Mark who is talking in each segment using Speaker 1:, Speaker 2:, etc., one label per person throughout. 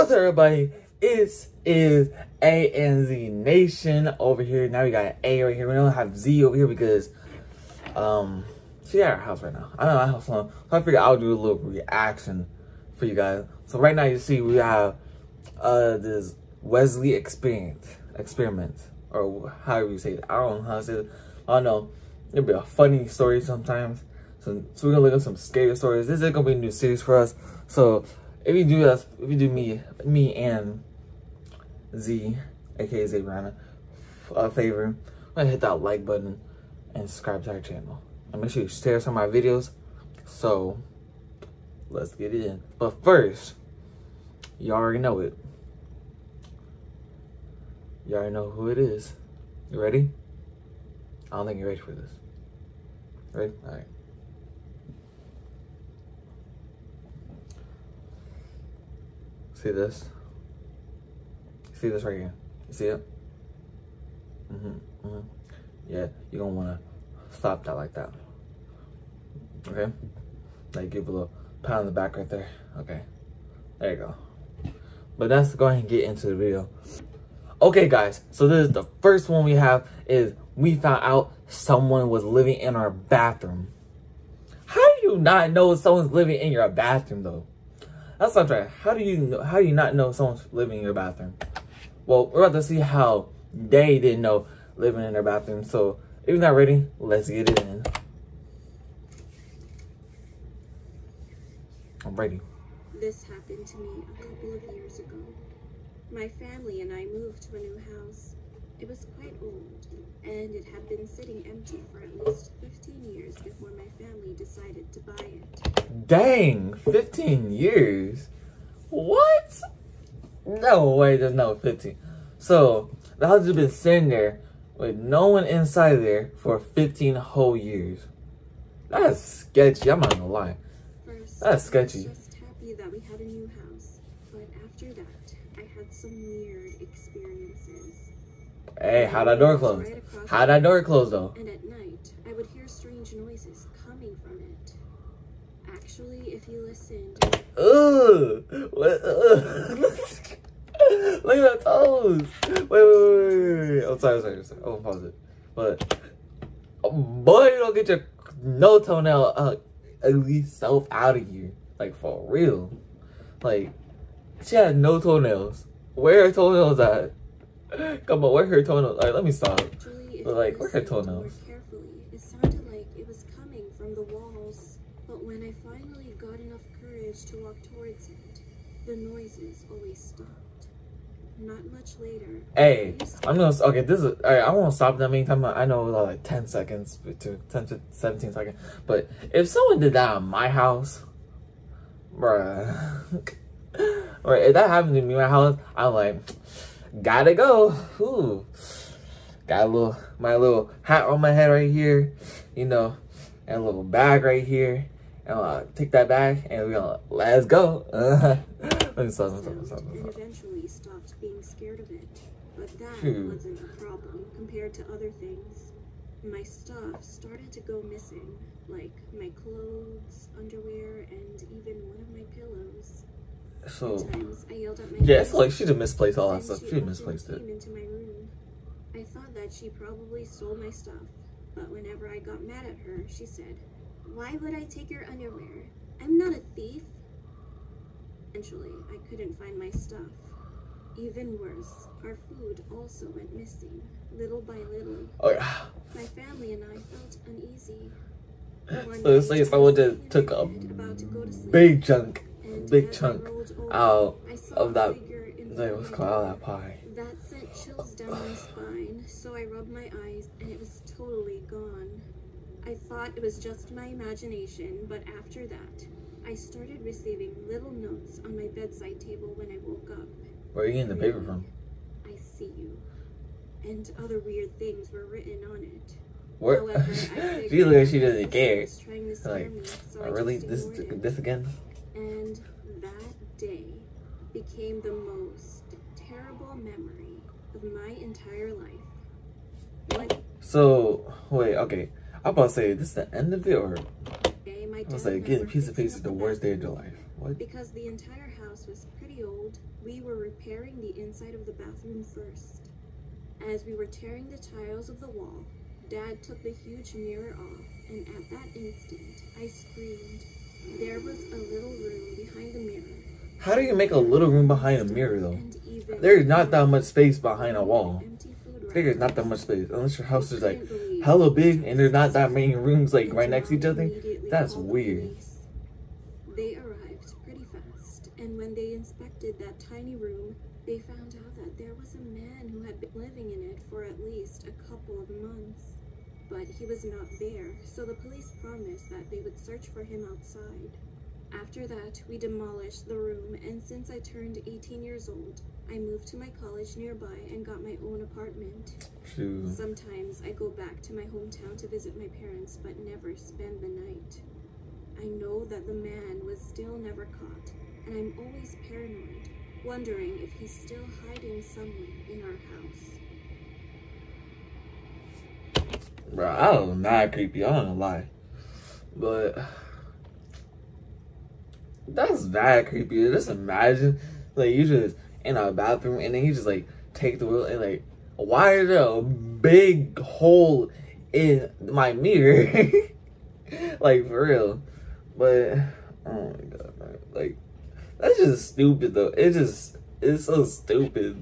Speaker 1: What's up, everybody? It is A and Z Nation over here. Now we got A right here. We don't have Z over here because she's at our house right now. I don't know my house alone, so I figured I'll do a little reaction for you guys. So right now you see we have this Wesley experiment, or however you say it. I don't know how to say it. I don't know. It'll be a funny story sometimes. So we're gonna look at some scary stories. This is gonna be a new series for us. So if you do me and Z, aka Z Rana, a favor, go ahead, hit that like button and subscribe to our channel. And make sure you share some of my videos. So let's get it in. But first, you already know it. You already know who it is. You ready? I don't think you're ready for this. Ready? All right. See this? See this right here? You see it? Yeah, you're gonna wanna stop that like that. Okay? Like give a little pat on the back right there. Okay. There you go. But let's go ahead and get into the video. Okay, guys, so this is the first one we have is we found out someone was living in our bathroom. How do you not know someone's living in your bathroom though? That's what I'm trying. How do you not know someone's living in your bathroom? Well, we're about to see how they didn't know living in their bathroom. So if you're not ready, let's get it in. I'm ready.
Speaker 2: This happened to me a couple of years ago. My family and I moved to a new house. It was quite old, and it had been sitting empty for at least 15 years before my family decided to buy it.
Speaker 1: Dang, 15 years? What? No way, there's no 15. So, the house has been sitting there with no one inside there for 15 whole years. That's sketchy, I'm not gonna lie.
Speaker 2: First,
Speaker 1: That's sketchy.
Speaker 2: I was just happy that we had a new house, but after that, I had some weird experiences.
Speaker 1: Hey, how'd that door close? How'd that door close though?
Speaker 2: And at night, I would hear strange noises coming from it. Actually, if you listened...
Speaker 1: Ugh! What? Look at that toes! Wait. Oh, sorry. Oh, pause it. But, boy, you don't get your no toenail ugly self out of here. Like, for real. Like, she had no toenails. Where are her toenails at? Come on, where are her toenails? Alright, let me stop.
Speaker 2: Actually,
Speaker 1: But, like, where are her toenails?
Speaker 2: Carefully, it sounded like it was coming from the walls. But when I finally got enough courage to walk towards it, the noises always stopped. Not much later.
Speaker 1: Hey, okay, this is, alright, I won't stop that many times. I know it was like 10 seconds to 10 to 17 seconds. But if someone did that in my house, bruh, or if that happened to me in my house, I'm like, gotta go. Ooh. Got my little hat on my head right here, you know, and a little bag right here. And I'll take that bag and we're gonna, let's go. Let me stop.
Speaker 2: And eventually stopped being scared of it. But that wasn't a problem compared to other things. My stuff started to go missing, like my clothes, underwear, and even one of my pillows.
Speaker 1: So,
Speaker 2: sometimes I yelled at my
Speaker 1: yeah, it's like she just misplaced all that stuff. She misplaced it.
Speaker 2: Into my room. I thought that she probably stole my stuff, but whenever I got mad at her, she said, "Why would I take your underwear? I'm not a thief." Eventually, I couldn't find my stuff. Even worse, our food also went missing, little by little.
Speaker 1: Oh yeah.
Speaker 2: My family and I felt uneasy.
Speaker 1: So it's like someone just took a big chunk out of that, what's called that pie.
Speaker 2: That sent chills down my spine, so I rubbed my eyes and it was totally gone. I thought it was just my imagination, but after that, I started receiving little notes on my bedside table when I woke up.
Speaker 1: Where are you getting the paper from?
Speaker 2: I see you. And other weird things were written on it.
Speaker 1: Where?
Speaker 2: However,
Speaker 1: She looks like she doesn't care.
Speaker 2: Like,
Speaker 1: really? This again?
Speaker 2: And that day became the most terrible memory of my entire life.
Speaker 1: So, wait, okay. I'm about to say, this is the end of it, or? I was like, getting a piece of paper is the worst day of your life. What?
Speaker 2: Because the entire house was pretty old, We were repairing the inside of the bathroom first. As we were tearing the tiles of the wall, Dad took the huge mirror off, and at that instant, I screamed. There was a little room behind the mirror.
Speaker 1: How do you make a little room behind a mirror, though? There's not that much space behind a wall. There's not that much space. Unless your house is like hella big and there's not that many rooms like right next to each other. That's weird.
Speaker 2: They arrived pretty fast, and when they inspected that tiny room, they found out that there was a man who had been living in it for at least a couple of months. But he was not there, so the police promised that they would search for him outside. After that, we demolished the room, and since I turned 18 years old, I moved to my college nearby and got my own apartment.
Speaker 1: Shoot.
Speaker 2: Sometimes I go back to my hometown to visit my parents, but never spend the night. I know that the man was still never caught, and I'm always paranoid, wondering if he's still hiding somewhere in our house.
Speaker 1: Bro, I was mad creepy, I don't gonna lie. But that's bad creepy. Just imagine, like, you just in a bathroom and then you just like take the wheel and like, why is there a big hole in my mirror? Like, for real. But oh my god, man. Like, that's just stupid though. It's so stupid.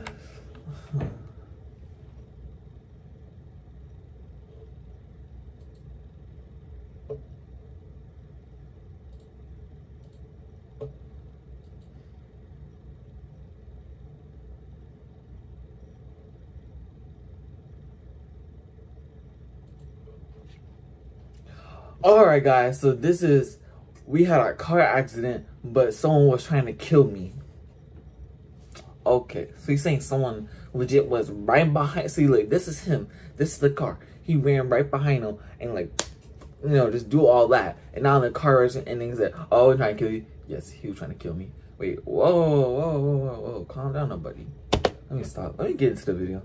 Speaker 1: Alright guys, so we had a car accident, but someone was trying to kill me. Okay, so you're saying someone legit was right behind, see, like, this is him, this is the car. He ran right behind him and, like, you know, just do all that. And now the car is and he said, oh, he's trying to kill you. Yes, he was trying to kill me. Wait, whoa, calm down, buddy. Let me stop, let me get into the video.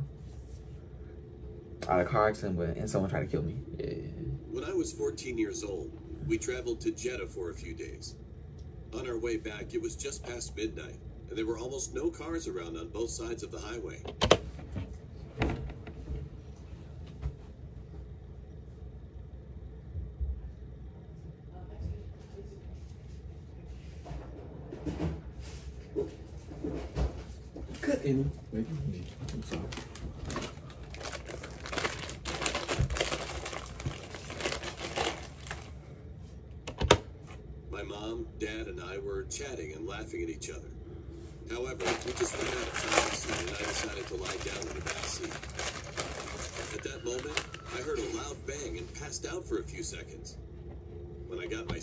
Speaker 1: I had a car accident, and someone tried to kill me. Yeah.
Speaker 3: When I was 14 years old, we traveled to Jeddah for a few days. On our way back, it was just past midnight, and there were almost no cars around on both sides of the highway.
Speaker 1: Cooking. I'm sorry.
Speaker 3: My mom, dad, and I were chatting and laughing at each other. However, we just ran out of time, so I decided to lie down in the back seat. At that moment, I heard a loud bang and passed out for a few seconds. When I got my...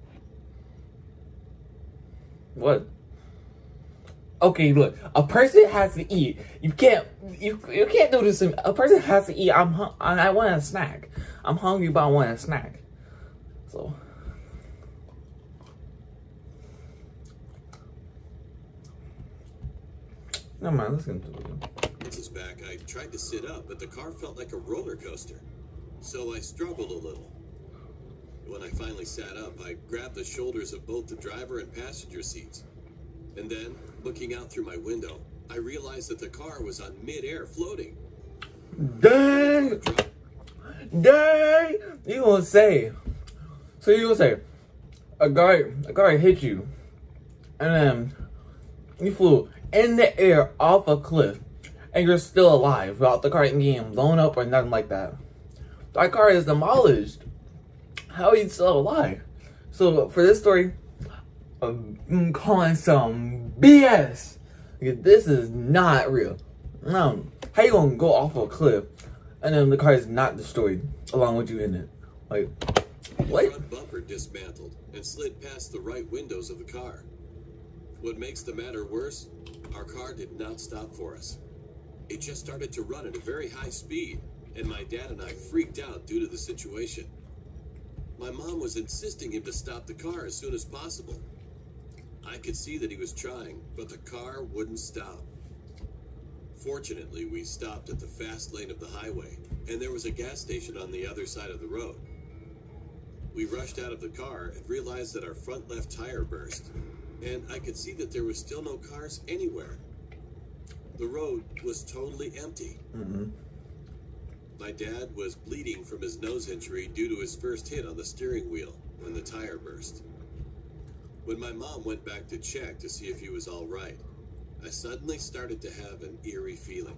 Speaker 1: What? Okay, look. A person has to eat. You can't do this. A person has to eat. I want a snack. I'm hungry, but I want a snack. So. No man, let's get into the video.
Speaker 3: Once it's back, I tried to sit up, but the car felt like a roller coaster. So I struggled a little. When I finally sat up, I grabbed the shoulders of both the driver and passenger seats. And then, looking out through my window, I realized that the car was on mid-air floating.
Speaker 1: Dang! Dang! You gonna say? So you gonna say a guy hit you, and then you flew in the air off a cliff, and you're still alive without the car getting blown up or nothing like that. That car is demolished. How are you still alive? So for this story, I'm calling some BS. Because this is not real. No, how you gonna go off a cliff and then the car is not destroyed along with you in it? Like, what?
Speaker 3: The front bumper dismantled and slid past the right windows of the car. What makes the matter worse, our car did not stop for us. It just started to run at a very high speed, and my dad and I freaked out due to the situation. My mom was insisting him to stop the car as soon as possible. I could see that he was trying, but the car wouldn't stop. Fortunately, we stopped at the fast lane of the highway, and there was a gas station on the other side of the road. We rushed out of the car and realized that our front left tire burst. and I could see that there were still no cars anywhere. The road was totally empty. My dad was bleeding from his nose injury due to his first hit on the steering wheel when the tire burst. When my mom went back to check to see if he was all right, I suddenly started to have an eerie feeling.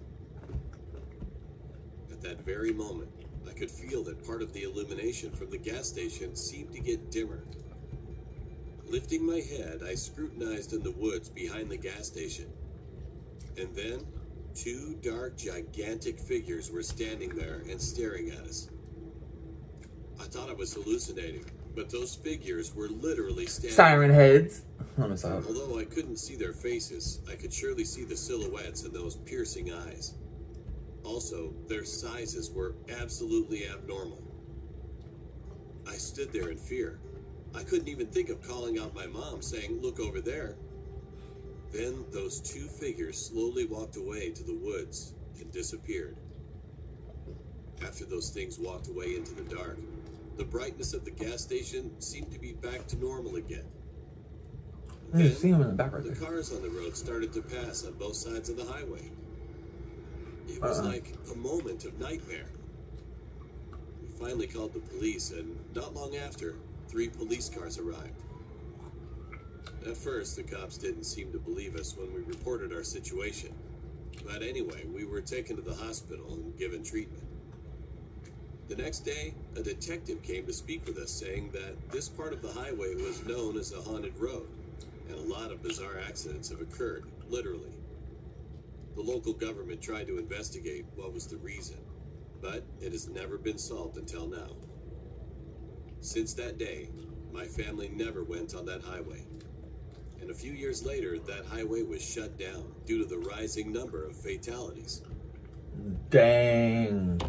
Speaker 3: At that very moment, I could feel that part of the illumination from the gas station seemed to get dimmer. Lifting my head, I scrutinized in the woods behind the gas station. And then, two dark, gigantic figures were standing there and staring at us. I thought I was hallucinating, but those figures were literally standing.
Speaker 1: Siren heads.
Speaker 3: Although I couldn't see their faces, I could surely see the silhouettes and those piercing eyes. Also, their sizes were absolutely abnormal. I stood there in fear. I couldn't even think of calling out my mom, saying, "Look over there." Then those two figures slowly walked away to the woods and disappeared. After those things walked away into the dark, the brightness of the gas station seemed to be back to normal again.
Speaker 1: You see them in the back right
Speaker 3: The
Speaker 1: there.
Speaker 3: cars on the road started to pass on both sides of the highway. It was like a moment of nightmare. We finally called the police, and not long after, 3 police cars arrived. At first, the cops didn't seem to believe us when we reported our situation. But anyway, we were taken to the hospital and given treatment. The next day, a detective came to speak with us, saying that this part of the highway was known as a haunted road, and a lot of bizarre accidents have occurred, literally. The local government tried to investigate what was the reason, but it has never been solved until now. Since that day, my family never went on that highway. And a few years later, that highway was shut down due to the rising number of fatalities.
Speaker 1: Dang.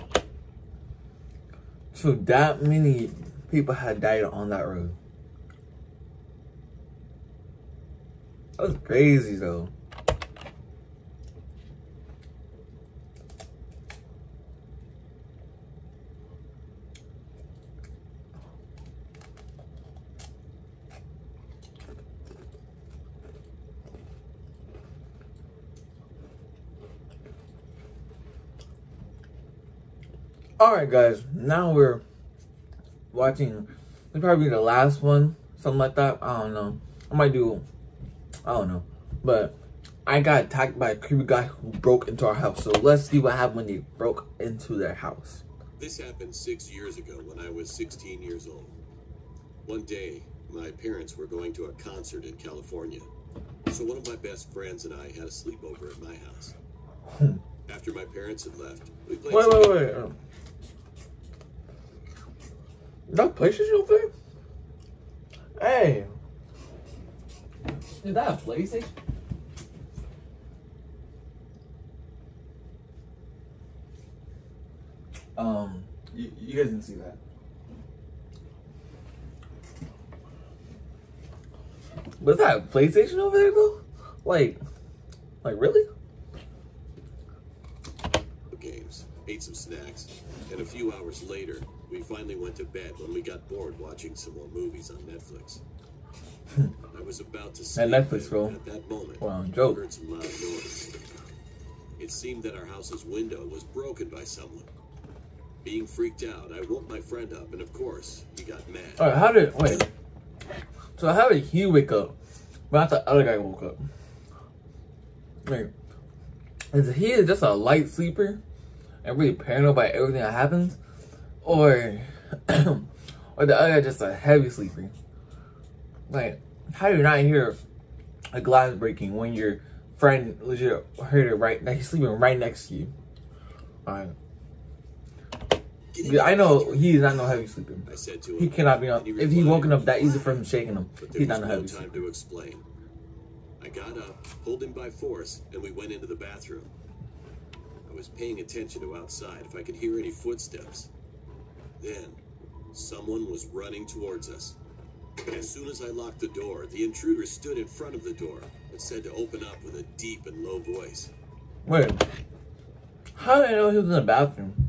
Speaker 1: So that many people had died on that road. That was crazy though. Alright guys, now we're watching, it's probably the last one, something like that, I don't know. I might do, I don't know. But I got attacked by a creepy guy who broke into our house. So let's see what happened when they broke into their house.
Speaker 3: This happened 6 years ago when I was 16 years old. One day, my parents were going to a concert in California. So one of my best friends and I had a sleepover at my house. After my parents had left, we played
Speaker 1: Wait. That PlayStation over there? Hey. Is that a PlayStation? You guys didn't see that. Was that a PlayStation over there though? Like really?
Speaker 3: games, ate some snacks, and a few hours later, we finally went to bed when we got bored watching some more movies on Netflix. I was about to sleep,
Speaker 1: that Netflix, bro.
Speaker 3: at that moment,
Speaker 1: Wow,
Speaker 3: I
Speaker 1: joke.
Speaker 3: heard some loud noise. It seemed that our house's window was broken by someone. Being freaked out, I woke my friend up, and of course, he got mad.
Speaker 1: Alright, so how did he wake up? But not the other guy woke up. Like, is he just a light sleeper and really paranoid by everything that happens? Or, or the other guy just a heavy sleeper? Like, how do you not hear a glass breaking when your friend legit heard it right, that he's sleeping right next to you? Alright. I know he is not no heavy sleeper.
Speaker 3: I said to him,
Speaker 1: He cannot be on. If he's woken up that easy for him shaking him,
Speaker 3: but there
Speaker 1: he's
Speaker 3: was
Speaker 1: not no
Speaker 3: no
Speaker 1: heavy
Speaker 3: time
Speaker 1: sleeper.
Speaker 3: to explain. I got up, pulled him by force, and we went into the bathroom. I was paying attention to outside if I could hear any footsteps. Then, someone was running towards us. As soon as I locked the door, the intruder stood in front of the door and said to open up with a deep and low voice.
Speaker 1: Wait, how did I know he was in the bathroom?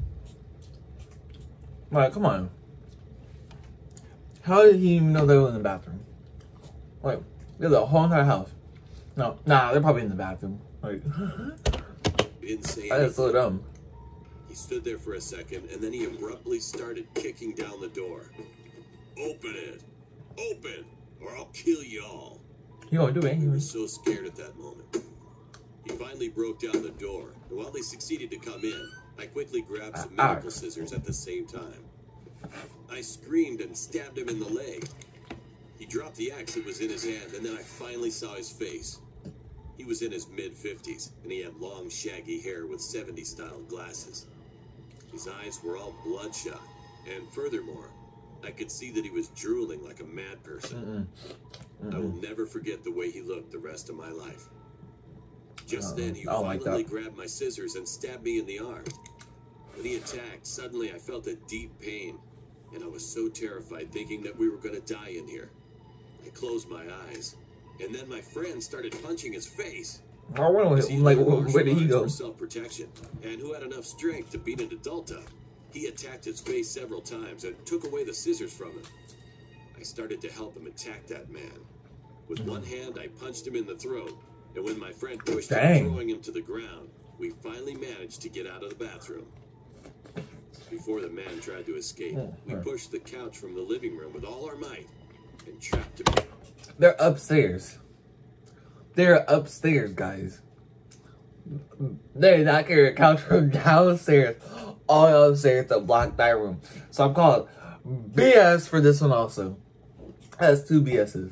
Speaker 1: Like, come on. How did he even know they were in the bathroom? Like, There's a whole entire house. No, nah, they're probably in the bathroom. Like,
Speaker 3: He didn't say
Speaker 1: that's so
Speaker 3: anything.
Speaker 1: dumb.
Speaker 3: He stood there for a second, and then he abruptly started kicking down the door. Open it! Open! Or I'll kill you all.
Speaker 1: You gonna do it?
Speaker 3: We were so scared at that moment. He finally broke down the door, and while they succeeded to come in, I quickly grabbed some medical scissors at the same time. I screamed and stabbed him in the leg. He dropped the axe that was in his hand, and then I finally saw his face. He was in his mid-50s, and he had long, shaggy hair with 70s-style glasses. His eyes were all bloodshot, and furthermore, I could see that he was drooling like a mad person. I will never forget the way he looked the rest of my life. Just then, he violently grabbed my scissors and stabbed me in the arm. When he attacked, suddenly I felt a deep pain, and I was so terrified thinking that we were going to die in here. I closed my eyes, and then my friend started punching his face.
Speaker 1: I wonder, like, where did he go?
Speaker 3: For self-protection, and who had enough strength to beat an adult up. He attacked his face several times and took away the scissors from him. I started to help him attack that man. With one hand, I punched him in the throat, and when my friend pushed him, throwing him to the ground, we finally managed to get out of the bathroom. Before the man tried to escape, we pushed the couch from the living room with all our might and trapped him.
Speaker 1: They're upstairs. They're upstairs, guys. They're not carrying a couch from downstairs, all the way upstairs to block that room. So I'm calling BS for this one also. That's 2 BS's.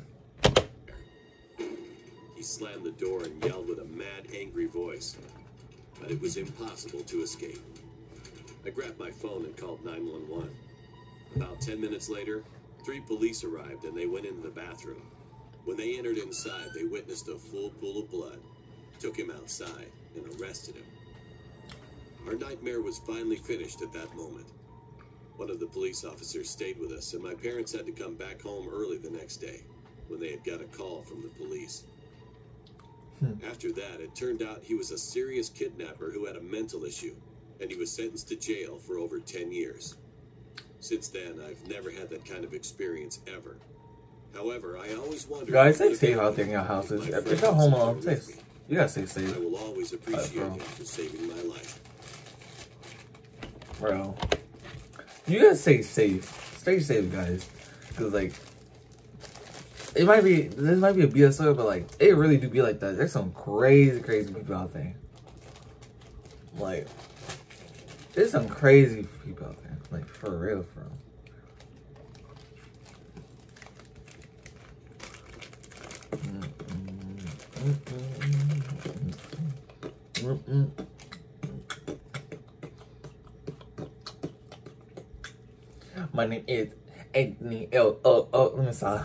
Speaker 3: He slammed the door and yelled with a mad, angry voice, but it was impossible to escape. I grabbed my phone and called 911. About 10 minutes later, 3 police arrived and they went into the bathroom. When they entered inside, they witnessed a full pool of blood, took him outside, and arrested him. Our nightmare was finally finished at that moment. One of the police officers stayed with us, and my parents had to come back home early the next day when they had got a call from the police. After that, it turned out he was a serious kidnapper who had a mental issue, and he was sentenced to jail for over 10 years. Since then, I've never had that kind of experience ever. However, I always wondered...
Speaker 1: Guys, stay safe out there in your houses. If you're home alone, you gotta stay safe.
Speaker 3: I will always appreciate him for saving my life.
Speaker 1: Bro. You gotta stay safe. Stay safe, guys. Because, like, this might be a BSO, but, like, it really do be like that. There's some crazy, crazy people out there. Like, there's some crazy people out there. Like, for real, for real. My name is Anthony L. Let me stop.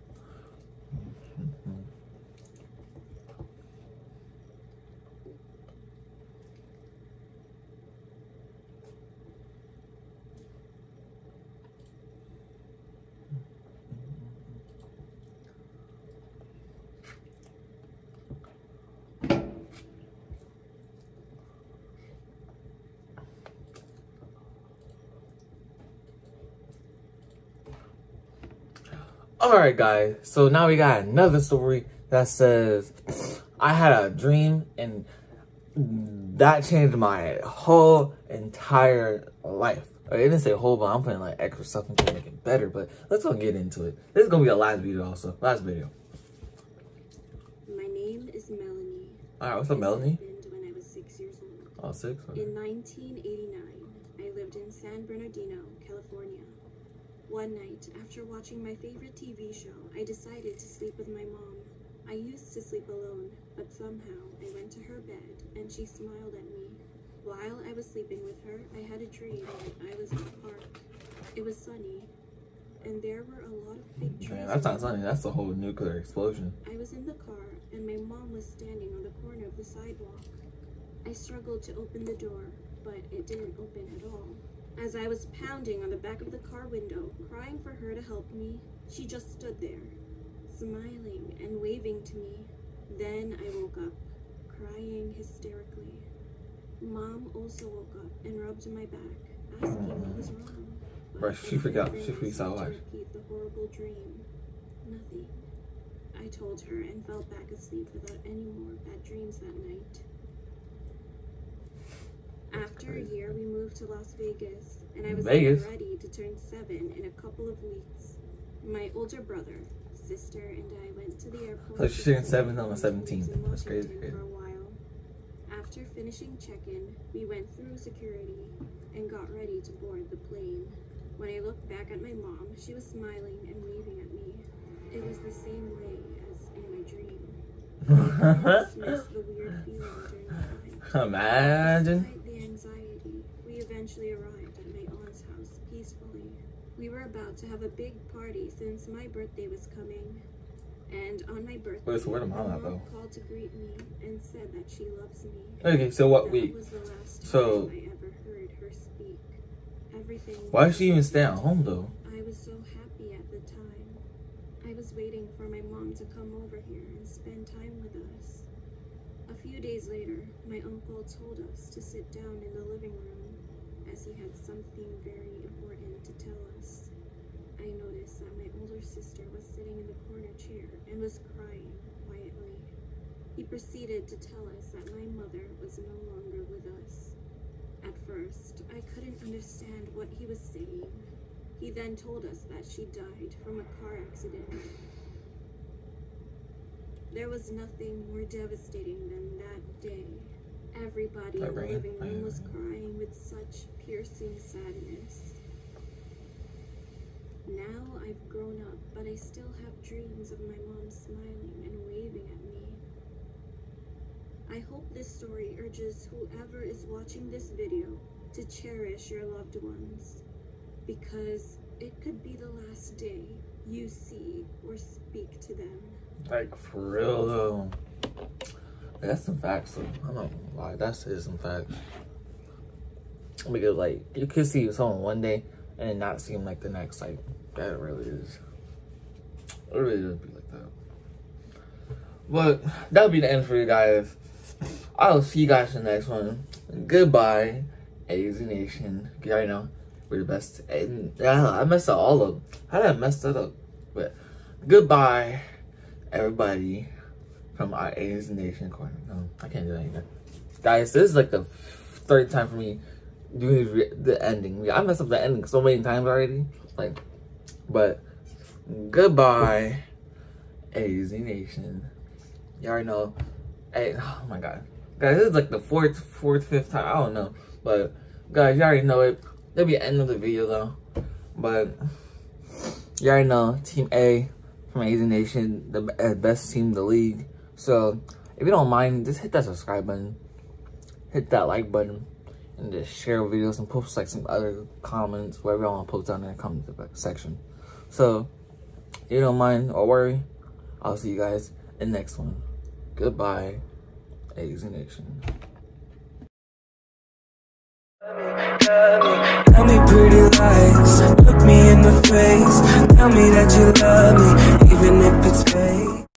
Speaker 1: Alright guys, so now we got another story that says, I had a dream and that changed my whole entire life. It didn't say whole, but I'm putting like extra stuff into make it better, but let's go get into it. This is gonna be a last video also, last video.
Speaker 2: My name is Melanie.
Speaker 1: Alright, what's up, Melanie?
Speaker 2: Happened when I was 6 years old.
Speaker 1: Oh, 6? Okay.
Speaker 2: In 1989, I lived in San Bernardino, California. One night, after watching my favorite TV show, I decided to sleep with my mom. I used to sleep alone, but somehow I went to her bed and she smiled at me. While I was sleeping with her, I had a dream that I was in a park. It was sunny, and there were a lot of big trees.
Speaker 1: Man, that's not sunny, that's the whole nuclear explosion.
Speaker 2: I was in the car, and my mom was standing on the corner of the sidewalk. I struggled to open the door, but it didn't open at all. As I was pounding on the back of the car window, crying for her to help me, she just stood there, smiling and waving to me. Then I woke up, crying hysterically. Mom also woke up and rubbed my back, asking what was wrong.
Speaker 1: Bro, she freaked out. She freaks out.
Speaker 2: To repeat the horrible dream. Nothing. I told her and fell back asleep without any more bad dreams that night. After a year, we moved to Las Vegas, and I was getting ready to turn 7 in a couple of weeks. My older brother, sister, and I went to the airport.
Speaker 1: So she's turning 7 on the 17th. That's crazy.
Speaker 2: For a while. After finishing check-in, we went through security and got ready to board the plane. When I looked back at my mom, she was smiling and waving at me. It was the same way as in my dream. I dismissed the weird feeling during the flight.
Speaker 1: Imagine.
Speaker 2: Despite the anxiety, we eventually arrived at my aunt's house peacefully. We were about to have a big party since my birthday was coming. And on my birthday,
Speaker 1: where the mom at, though?
Speaker 2: Called to greet me and said that she loves me.
Speaker 1: Okay, so what week?
Speaker 2: Was the last time
Speaker 1: so
Speaker 2: I ever heard her speak. Everything.
Speaker 1: Why did she even stay at home though?
Speaker 2: I was so happy at the time. I was waiting for my mom to come over here and spend time with us. A few days later, my uncle told us to sit down in the living room as he had something very important to tell us. I noticed that my older sister was sitting in the corner chair and was crying quietly. He proceeded to tell us that my mother was no longer with us. At first, I couldn't understand what he was saying. He then told us that she died from a car accident. There was nothing more devastating than that day. Everybody in the living room was crying with such piercing sadness. Now I've grown up, but I still have dreams of my mom smiling and waving at me. I hope this story urges whoever is watching this video to cherish your loved ones, because it could be the last day you see or speak to them.
Speaker 1: Like, for real though. That's some facts though. I'm not gonna lie, that's some facts. Because like, you could see someone one day and then not see him like the next. Like, that really is. It really does be like that. But that'll be the end for you guys. I'll see you guys in the next one. Goodbye, AZ Nation. You already know we're the best. And I messed up all of them. How did I mess that up? But goodbye, everybody from our AZ Nation corner. No, I can't do that either. Guys, this is like the third time for me doing the ending. I messed up the ending so many times already. Like, but goodbye, AZ Nation. You already know. Hey, oh my god. Guys, this is like the fourth, fifth time. I don't know. But guys, you already know it. There'll be an end of the video though. But you already know Team A from AZ Nation, the best team in the league. So if you don't mind, just hit that subscribe button, hit that like button, and just share videos and post like some other comments, whatever you want to post down in the comment section. So if you don't mind or worry, I'll see you guys in the next one. Goodbye, AZ Nation.
Speaker 4: Tell me pretty lies, look me in the face, tell me that you love me, even if it's fake.